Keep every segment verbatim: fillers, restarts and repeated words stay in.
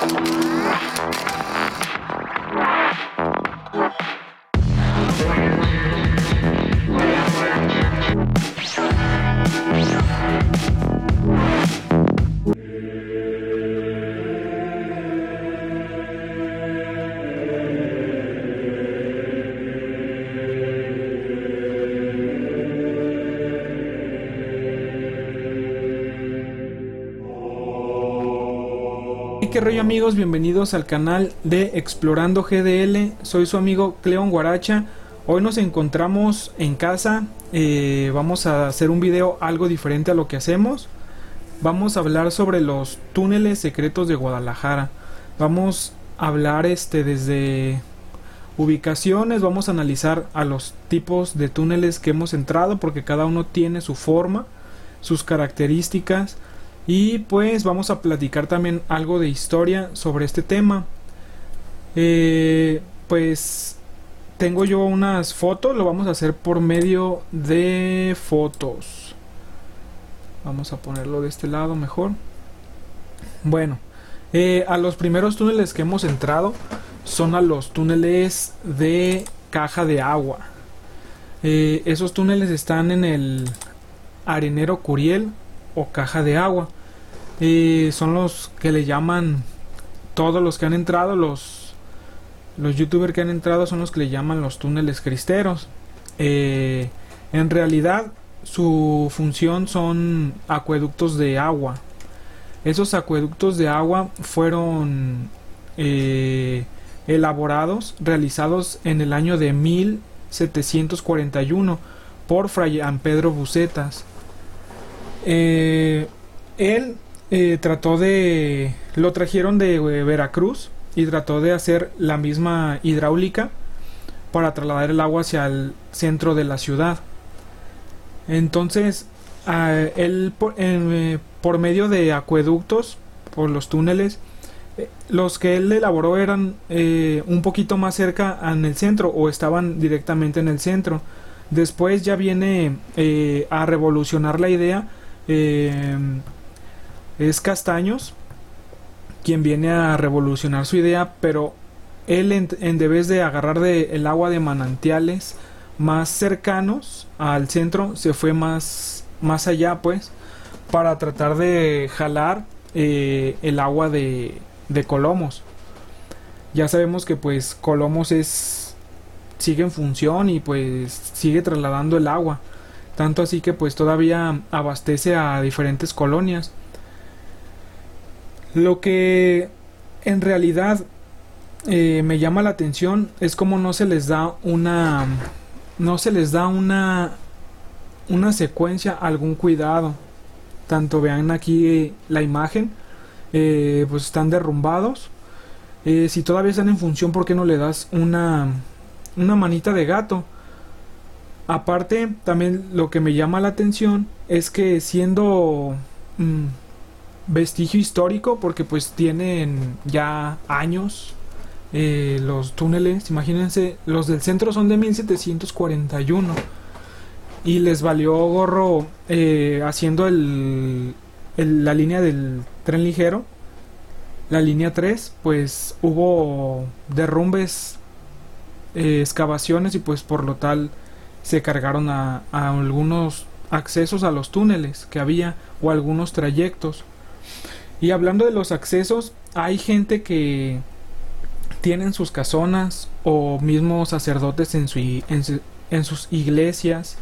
¿Qué rollo, amigos? Bienvenidos al canal de Explorando G D L. Soy su amigo Cleon Guaracha. Hoy nos encontramos en casa. eh, Vamos a hacer un video algo diferente a lo que hacemos. Vamos a hablar sobre los túneles secretos de Guadalajara. Vamos a hablar este desde ubicaciones. Vamos a analizar a los tipos de túneles que hemos entrado, porque cada uno tiene su forma, sus características. Y pues vamos a platicar también algo de historia sobre este tema. Eh, pues tengo yo unas fotos, lo vamos a hacer por medio de fotos. Vamos a ponerlo de este lado mejor. Bueno, eh, a los primeros túneles que hemos entrado son a los túneles de caja de agua. Eh, esos túneles están en el Arenero Curiel o caja de agua. Eh, son los que le llaman, todos los que han entrado, los los youtubers que han entrado son los que le llaman los túneles cristeros. Eh, en realidad su función son acueductos de agua. Esos acueductos de agua fueron eh, elaborados, realizados en el año de mil setecientos cuarenta y uno por Fray Pedro Bucetas. Eh, él eh, trató de... lo trajeron de eh, Veracruz y trató de hacer la misma hidráulica para trasladar el agua hacia el centro de la ciudad. Entonces, eh, él por, eh, por medio de acueductos, por los túneles, eh, los que él elaboró eran eh, un poquito más cerca en el centro o estaban directamente en el centro. Después ya viene eh, a revolucionar la idea. Eh, es Castaños quien viene a revolucionar su idea, pero él en, en vez de agarrar de el agua de manantiales más cercanos al centro, se fue más, más allá, pues, para tratar de jalar eh, el agua de, de Colomos. Ya sabemos que pues Colomos es sigue en función y pues sigue trasladando el agua, tanto así que pues todavía abastece a diferentes colonias. Lo que en realidad eh, me llama la atención es cómo no se les da una no se les da una una secuencia, algún cuidado. Tanto vean aquí eh, la imagen, eh, pues están derrumbados. Eh, si todavía están en función, ¿por qué no le das una una manita de gato? Aparte, también lo que me llama la atención es que siendo mmm, vestigio histórico, porque pues tienen ya años eh, los túneles, imagínense, los del centro son de mil setecientos cuarenta y uno y les valió gorro eh, haciendo el, el, la línea del tren ligero, la línea tres, pues hubo derrumbes, eh, excavaciones, y pues por lo tal se cargaron a, a algunos accesos a los túneles que había o algunos trayectos. Y hablando de los accesos, hay gente que tienen sus casonas o mismos sacerdotes en, su, en, su, en sus iglesias,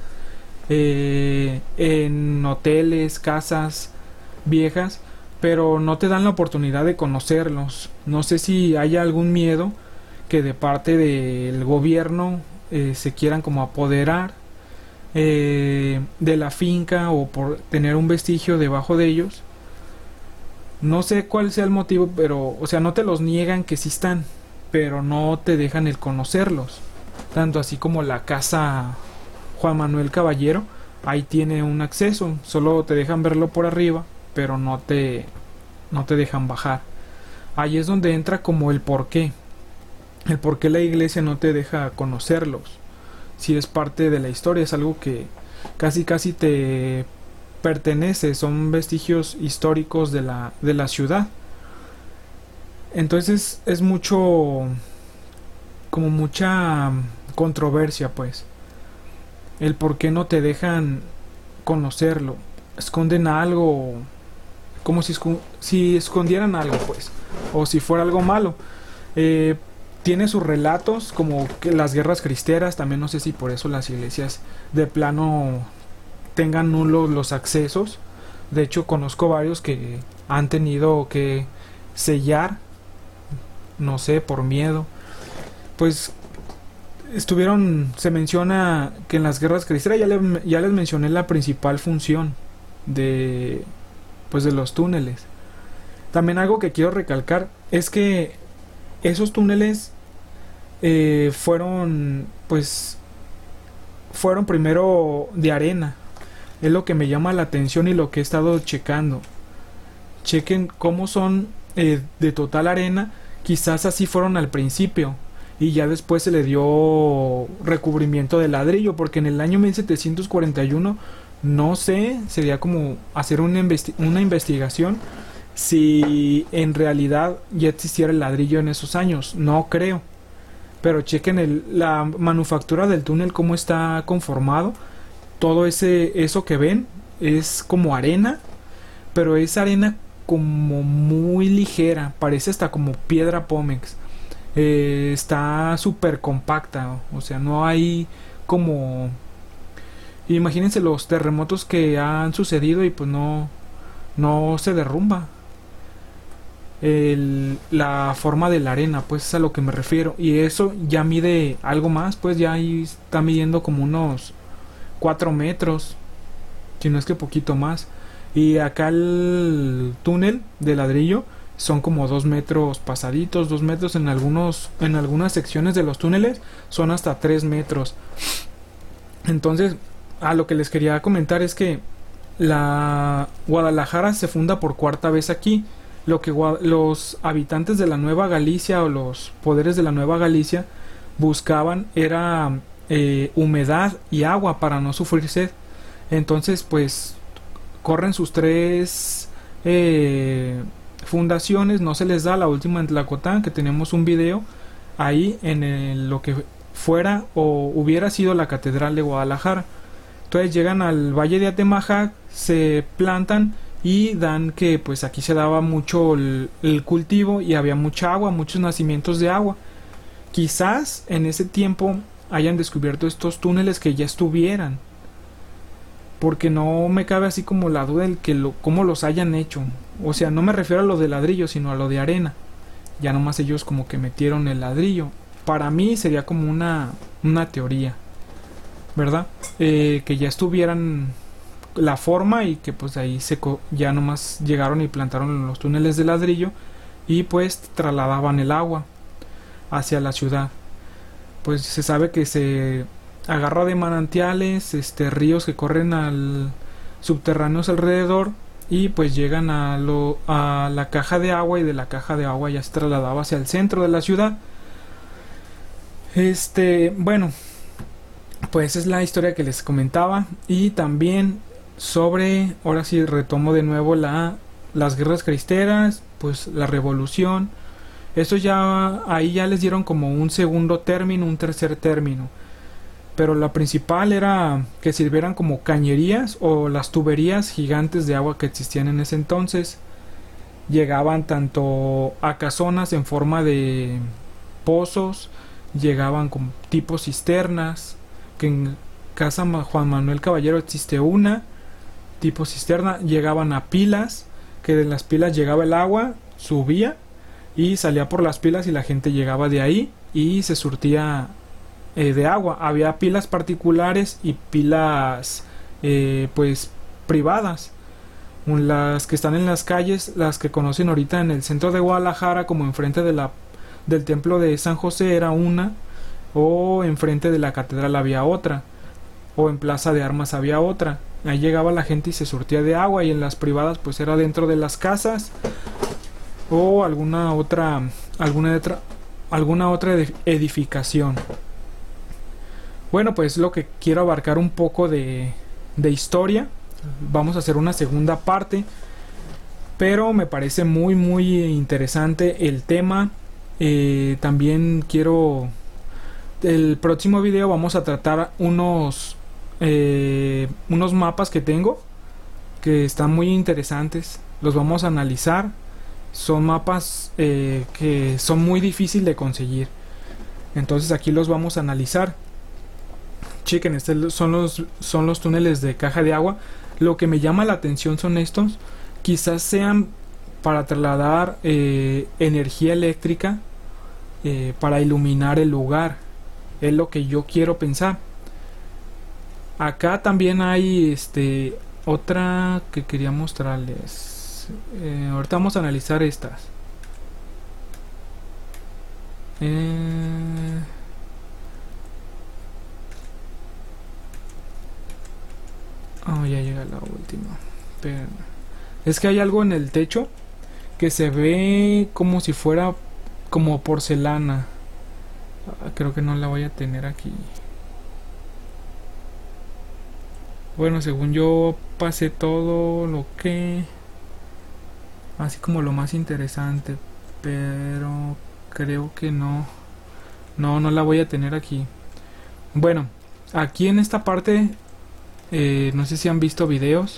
eh, en hoteles, casas viejas, pero no te dan la oportunidad de conocerlos. No sé si haya algún miedo que de parte del gobierno eh, se quieran como apoderar eh, de la finca, o por tener un vestigio debajo de ellos. No sé cuál sea el motivo, pero, o sea, no te los niegan que sí están, pero no te dejan el conocerlos. Tanto así como la casa Juan Manuel Caballero, ahí tiene un acceso, solo te dejan verlo por arriba, pero no te, no te dejan bajar. Ahí es donde entra como el porqué. El por qué la iglesia no te deja conocerlos. Si es parte de la historia, es algo que casi casi te pertenece, son vestigios históricos de la, de la ciudad. Entonces es mucho, como mucha controversia, pues. El por qué no te dejan conocerlo. Esconden algo, como si, escu- si escondieran algo, pues. O si fuera algo malo. Eh, Tiene sus relatos, como que las guerras cristeras, también no sé si por eso las iglesias de plano tengan nulos los accesos. De hecho, conozco varios que han tenido que sellar, no sé, por miedo. Pues estuvieron, se menciona que en las guerras cristeras, ya, le- ya les mencioné la principal función de, pues de los túneles. También algo que quiero recalcar es que esos túneles eh, fueron, pues, fueron primero de arena. Es lo que me llama la atención y lo que he estado checando. Chequen cómo son eh, de total arena. Quizás así fueron al principio. Y ya después se le dio recubrimiento de ladrillo. Porque en el año mil setecientos cuarenta y uno, no sé, sería como hacer una, investi una investigación si en realidad ya existiera el ladrillo en esos años. No creo. Pero chequen el, la manufactura del túnel, cómo está conformado. Todo ese, eso que ven es como arena, pero es arena como muy ligera, parece hasta como piedra pómex. Eh, está súper compacta, o sea, no hay como... Imagínense los terremotos que han sucedido y pues no, no se derrumba. El, la forma de la arena, pues es a lo que me refiero. Y eso ya mide algo más, pues ya ahí está midiendo como unos cuatro metros, si no es que poquito más. Y acá el túnel de ladrillo son como dos metros pasaditos, dos metros en algunos, en algunas secciones de los túneles son hasta tres metros. Entonces, a lo que les quería comentar es que la Guadalajara se funda por cuarta vez aquí. Lo que los habitantes de la Nueva Galicia o los poderes de la Nueva Galicia buscaban era eh, humedad y agua para no sufrir sed. Entonces, pues corren sus tres eh, fundaciones, no se les da. La última en Tlacotán, que tenemos un video ahí en el, lo que fuera o hubiera sido la Catedral de Guadalajara. Entonces llegan al Valle de Atemajac, se plantan y dan que pues aquí se daba mucho el, el cultivo y había mucha agua, muchos nacimientos de agua. Quizás en ese tiempo hayan descubierto estos túneles que ya estuvieran, porque no me cabe así como la duda del que lo, cómo los hayan hecho. O sea, no me refiero a lo de ladrillo, sino a lo de arena. Ya nomás ellos como que metieron el ladrillo. Para mí sería como una, una teoría, ¿verdad? Eh, que ya estuvieran la forma y que pues ahí se ya nomás llegaron y plantaron los túneles de ladrillo y pues trasladaban el agua hacia la ciudad. Pues se sabe que se agarra de manantiales, este ríos que corren al subterráneos alrededor y pues llegan a lo a la caja de agua, y de la caja de agua ya se trasladaba hacia el centro de la ciudad. Este, bueno, pues es la historia que les comentaba. Y también sobre, ahora sí retomo de nuevo la las guerras cristeras, pues la revolución. Eso ya, ahí ya les dieron como un segundo término, un tercer término. Pero la principal era que sirvieran como cañerías o las tuberías gigantes de agua que existían en ese entonces. Llegaban tanto a casonas en forma de pozos, llegaban con tipo cisternas, que en casa Juan Manuel Caballero existe una tipo cisterna. Llegaban a pilas, que de las pilas llegaba el agua, subía y salía por las pilas y la gente llegaba de ahí y se surtía eh, de agua. Había pilas particulares y pilas eh, pues privadas. Las que están en las calles, las que conocen ahorita en el centro de Guadalajara, como enfrente de la, del templo de San José, era una, o enfrente de la catedral había otra, o en Plaza de Armas había otra. Ahí llegaba la gente y se surtía de agua, y en las privadas pues era dentro de las casas o alguna otra alguna otra alguna otra edificación. Bueno, pues lo que quiero abarcar un poco de, de historia. Vamos a hacer una segunda parte pero me parece muy muy interesante el tema. Eh, también quiero, el próximo video vamos a tratar unos eh, unos mapas que tengo que están muy interesantes, los vamos a analizar. Son mapas eh, que son muy difíciles de conseguir, entonces aquí los vamos a analizar. Chequen, estos son los, son los túneles de caja de agua. Lo que me llama la atención son estos. Quizás sean para trasladar eh, energía eléctrica eh, para iluminar el lugar. Es lo que yo quiero pensar. Acá también hay este otra que quería mostrarles. Eh, ahorita vamos a analizar estas. Eh... Oh, ya llega la última. Pero es que hay algo en el techo que se ve como si fuera como porcelana. Ah, creo que no la voy a tener aquí. Bueno, según yo pasé todo lo que... así como lo más interesante. Pero creo que no. No, no la voy a tener aquí. Bueno, aquí en esta parte... Eh, no sé si han visto videos.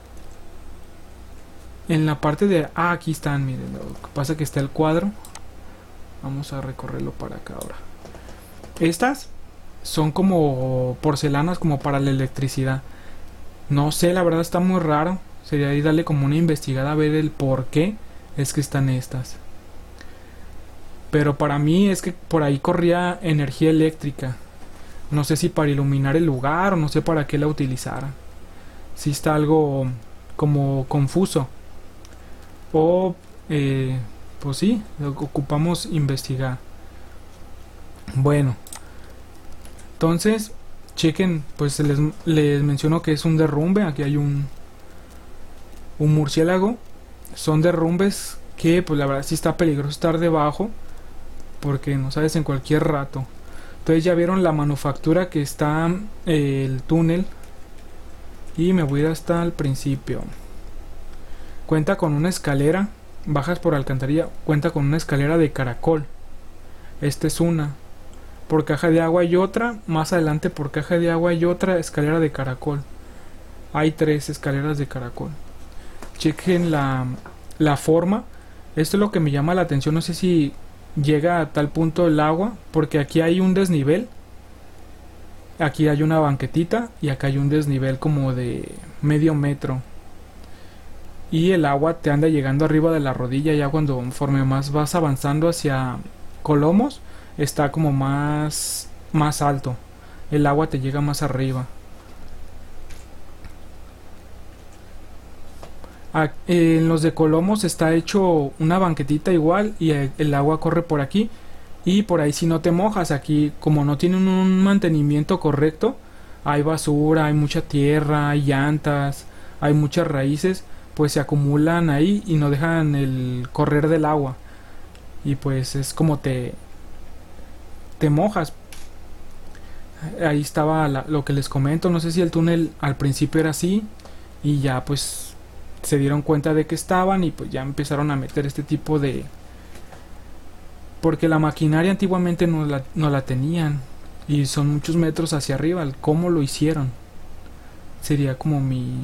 En la parte de... Ah, aquí están, miren. Lo que pasa es que está el cuadro. Vamos a recorrerlo para acá ahora. Estas son como porcelanas como para la electricidad. No sé, la verdad está muy raro. Sería ahí darle como una investigada a ver el por qué es que están estas. Pero para mí es que por ahí corría energía eléctrica. No sé si para iluminar el lugar o no sé para qué la utilizara. Si está algo como confuso. O eh, pues sí, ocupamos investigar. Bueno, entonces chequen, pues les, les menciono que es un derrumbe. Aquí hay un un murciélago. Son derrumbes que pues la verdad sí está peligroso estar debajo, porque no sabes en cualquier rato. Entonces ya vieron la manufactura que está eh, el túnel. Y me voy a ir hasta el principio. Cuenta con una escalera. Bajas por alcantarilla. Cuenta con una escalera de caracol. Esta es una. Por caja de agua hay otra. Más adelante por caja de agua hay otra escalera de caracol. Hay tres escaleras de caracol. Chequen la, la forma. Esto es lo que me llama la atención. No sé si llega a tal punto el agua, porque aquí hay un desnivel, aquí hay una banquetita y acá hay un desnivel como de medio metro, y el agua te anda llegando arriba de la rodilla. Ya cuando conforme más vas avanzando hacia Colomos está como más más alto, el agua te llega más arriba. En los de Colomos está hecho una banquetita igual y el agua corre por aquí y por ahí si no te mojas. Aquí como no tienen un mantenimiento correcto, hay basura, hay mucha tierra, hay llantas, hay muchas raíces, pues se acumulan ahí y no dejan el correr del agua, y pues es como te te mojas. Ahí estaba la, lo que les comento. No sé si el túnel al principio era así y ya pues se dieron cuenta de que estaban y pues ya empezaron a meter este tipo de... porque la maquinaria antiguamente no la, no la tenían y son muchos metros hacia arriba. ¿Cómo lo hicieron? Sería como mi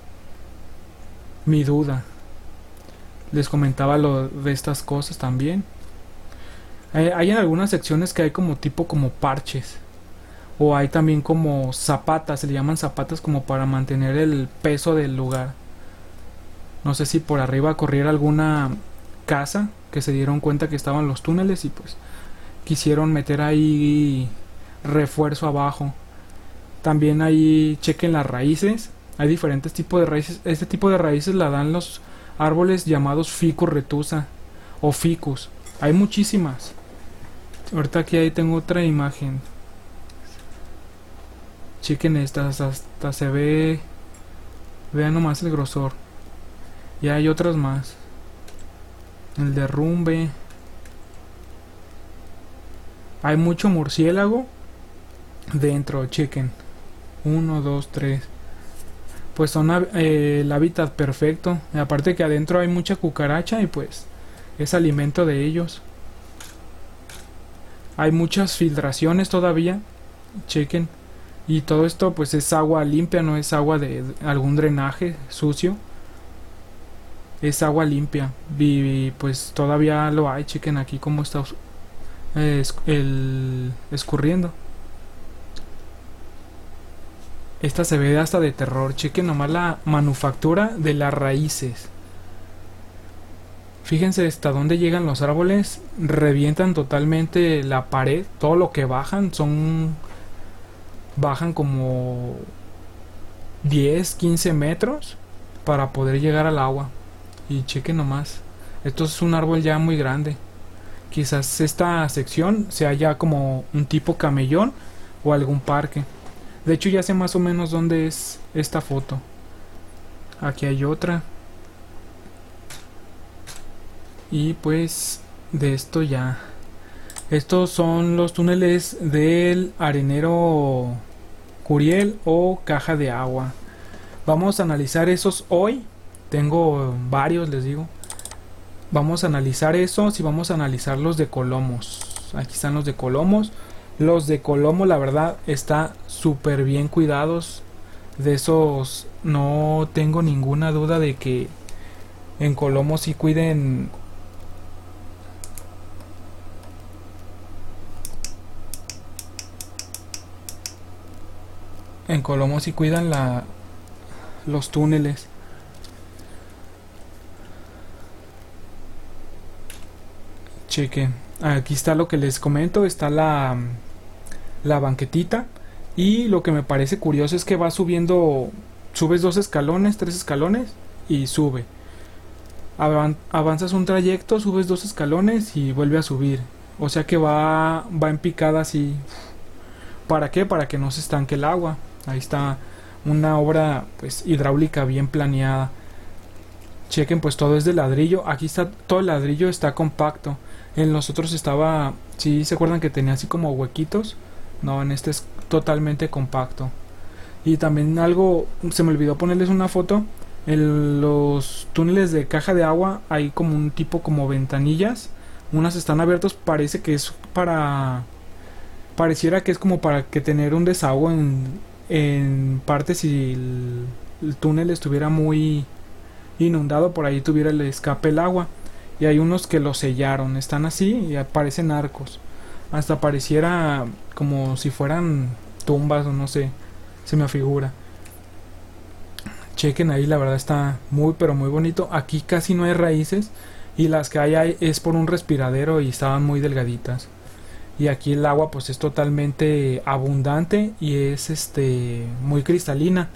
mi duda. Les comentaba lo de estas cosas también. Hay, hay en algunas secciones que hay como tipo como parches, o hay también como zapatas, se le llaman zapatas como para mantener el peso del lugar. No sé si por arriba corriera alguna casa que se dieron cuenta que estaban los túneles y pues quisieron meter ahí refuerzo abajo. También ahí chequen las raíces. Hay diferentes tipos de raíces. Este tipo de raíces la dan los árboles llamados Ficus retusa o Ficus. Hay muchísimas. Ahorita aquí ahí tengo otra imagen. Chequen estas, hasta se ve. Vean nomás el grosor. Y hay otras más. El derrumbe. Hay mucho murciélago dentro, chequen. Uno, dos, tres. pues son hab- eh, el hábitat perfecto. Aparte que adentro hay mucha cucaracha y pues es alimento de ellos. Hay muchas filtraciones todavía, chequen. Y todo esto pues es agua limpia, no es agua de algún drenaje sucio. Es agua limpia. Y pues todavía lo hay, chequen aquí cómo está eh, es- el escurriendo. Esta se ve hasta de terror, chequen nomás la manufactura de las raíces. Fíjense hasta dónde llegan los árboles, revientan totalmente la pared, todo lo que bajan son bajan como diez, quince metros para poder llegar al agua. Y chequen nomás, esto es un árbol ya muy grande. Quizás esta sección sea ya como un tipo camellón o algún parque. De hecho ya sé más o menos dónde es esta foto. Aquí hay otra. Y pues de esto ya. Estos son los túneles del arenero Curiel o caja de agua. Vamos a analizar esos hoy. Tengo varios, les digo. Vamos a analizar esos y vamos a analizar los de Colomos. Aquí están los de Colomos. Los de Colomo, la verdad, está súper bien cuidados. De esos no tengo ninguna duda de que en Colomo sí cuiden. En Colomo sí cuidan la, los túneles. Cheque. Aquí está lo que les comento. Está la, la banquetita. Y lo que me parece curioso es que va subiendo. Subes dos escalones, tres escalones y sube. Avan- avanzas un trayecto, subes dos escalones y vuelve a subir. O sea que va, va en picada así. ¿Para qué? Para que no se estanque el agua. Ahí está una obra pues hidráulica bien planeada. Chequen, pues todo es de ladrillo. Aquí está todo el ladrillo, está compacto. En los otros estaba, si se acuerdan que tenía así como huequitos. No, en este es totalmente compacto. Y también algo, se me olvidó ponerles una foto. En los túneles de caja de agua hay como un tipo como ventanillas. Unas están abiertas, parece que es para... Pareciera que es como para que tener un desahogo en, en parte si el, el túnel estuviera muy inundado, por ahí tuviera el escape el agua. Y hay unos que lo sellaron, están así y aparecen arcos. Hasta pareciera como si fueran tumbas o no sé, se me afigura. Chequen ahí, la verdad está muy pero muy bonito. Aquí casi no hay raíces y las que hay, hay es por un respiradero y estaban muy delgaditas. Y aquí el agua pues es totalmente abundante y es este muy cristalina.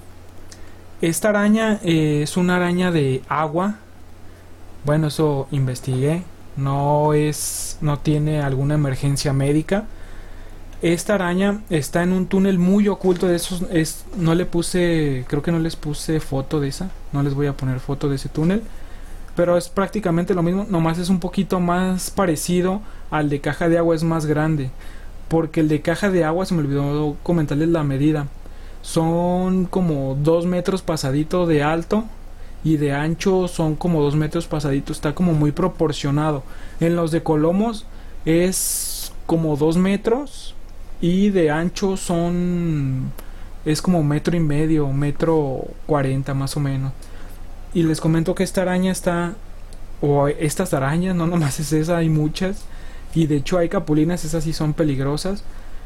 Esta araña eh, es una araña de agua. Bueno, eso investigué. No es, no tiene alguna emergencia médica. Esta araña está en un túnel muy oculto de esos. Es, no le puse, creo que no les puse foto de esa. No les voy a poner foto de ese túnel. Pero es prácticamente lo mismo. Nomás es un poquito más parecido al de caja de agua. Es más grande. Porque el de caja de agua, se me olvidó comentarles la medida. Son como dos metros pasadito de alto. Y de ancho son como dos metros pasadito. Está como muy proporcionado. En los de Colomos es como dos metros. Y de ancho son... Es como metro y medio, metro cuarenta más o menos. Y les comento que esta araña está... O estas arañas, no nomás es esa, hay muchas. Y de hecho hay capulinas, esas sí son peligrosas.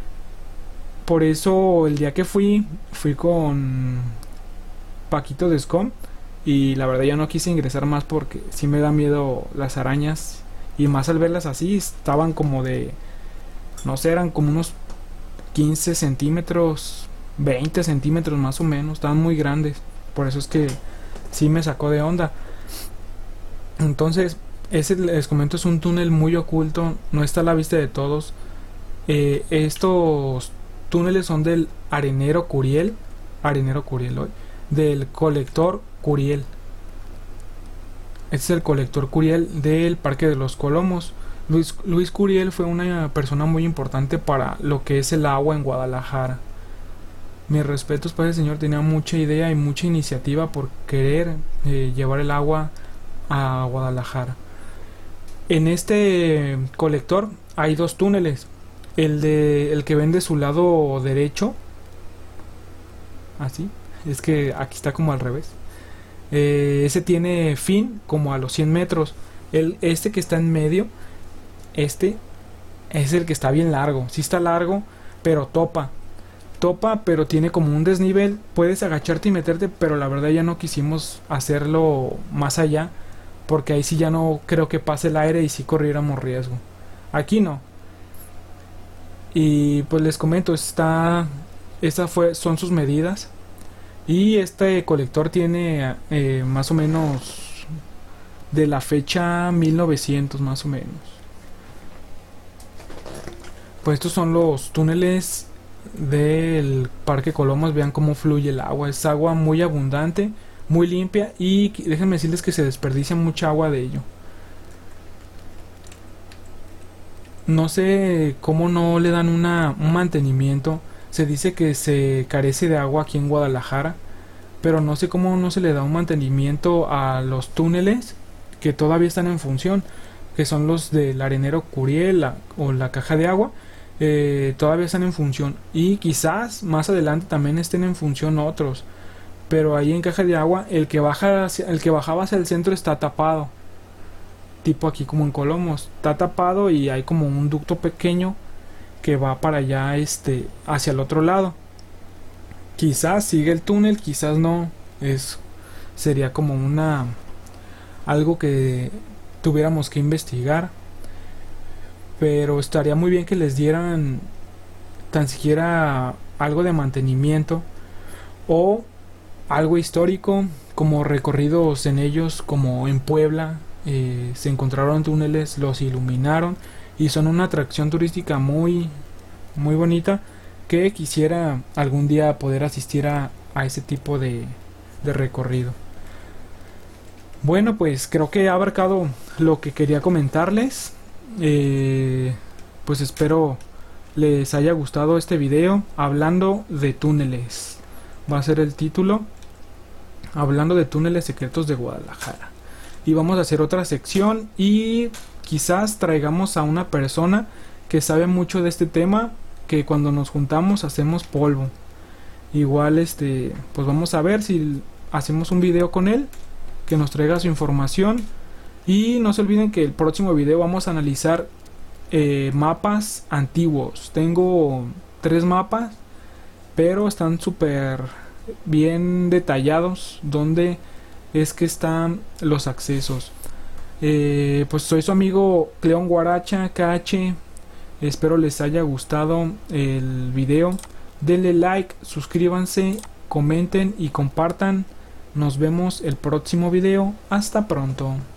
Por eso el día que fui, fui con Paquito de Scom. Y la verdad ya no quise ingresar más porque sí me da miedo las arañas. Y más al verlas así, estaban como de... No sé, eran como unos quince centímetros, veinte centímetros más o menos. Estaban muy grandes. Por eso es que sí me sacó de onda. Entonces, ese les comento es un túnel muy oculto. No está a la vista de todos. Eh, estos túneles son del arenero Curiel. Arenero Curiel hoy. Del colector Curiel. Este es el colector Curiel del Parque de los Colomos. Luis, Luis Curiel fue una persona muy importante para lo que es el agua en Guadalajara. Mis respetos para ese señor, tenía mucha idea y mucha iniciativa por querer eh, llevar el agua a Guadalajara. En este colector hay dos túneles. El de el que ven de su lado derecho, así, es que aquí está como al revés. Eh, ese tiene fin como a los cien metros. El, este que está en medio, este es el que está bien largo. Sí está largo, pero topa. Topa, pero tiene como un desnivel. Puedes agacharte y meterte, pero la verdad ya no quisimos hacerlo más allá, porque ahí sí ya no creo que pase el aire y sí corriéramos riesgo. Aquí no. Y pues les comento, está, estas fue, son sus medidas. Y este colector tiene eh, más o menos de la fecha mil novecientos más o menos. Pues estos son los túneles del Parque Colomos. Vean cómo fluye el agua. Es agua muy abundante, muy limpia, y déjenme decirles que se desperdicia mucha agua de ello. No sé cómo no le dan una, un mantenimiento. Se dice que se carece de agua aquí en Guadalajara, pero no sé cómo no se le da un mantenimiento a los túneles que todavía están en función, que son los del arenero Curiel la, o la caja de agua. Eh, todavía están en función, y quizás más adelante también estén en función otros, pero ahí en caja de agua el que baja hacia, el que bajaba hacia el centro está tapado, tipo aquí como en Colomos, está tapado y hay como un ducto pequeño que va para allá, este, hacia el otro lado. Quizás sigue el túnel, quizás no. Es sería como una algo que tuviéramos que investigar, pero estaría muy bien que les dieran tan siquiera algo de mantenimiento o algo histórico, como recorridos en ellos, como en Puebla. Eh, se encontraron túneles, los iluminaron y son una atracción turística muy muy bonita, que quisiera algún día poder asistir a, a ese tipo de, de recorrido. Bueno, pues creo que he abarcado lo que quería comentarles. Eh, pues espero les haya gustado este video hablando de túneles. Va a ser el título, hablando de túneles secretos de Guadalajara. Y vamos a hacer otra sección y quizás traigamos a una persona que sabe mucho de este tema, que cuando nos juntamos hacemos polvo. Igual este, pues vamos a ver si hacemos un video con él, que nos traiga su información. Y no se olviden que el próximo video vamos a analizar eh, mapas antiguos. Tengo tres mapas, pero están súper bien detallados donde es que están los accesos. Eh, pues soy su amigo Cleón Guaracha K H. Espero les haya gustado el video. Denle like, suscríbanse, comenten y compartan. Nos vemos el próximo video. Hasta pronto.